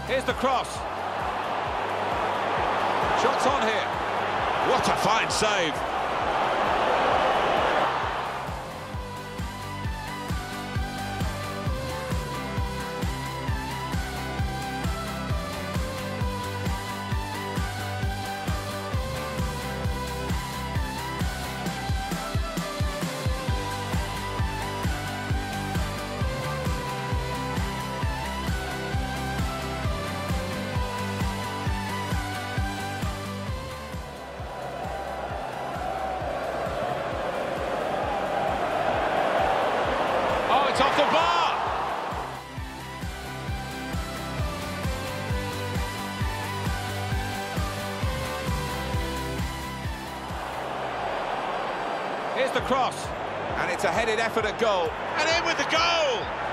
Here's the cross. Shots on here. What a fine save. It's off the bar! Here's the cross. And it's a headed effort at goal. And in with the goal!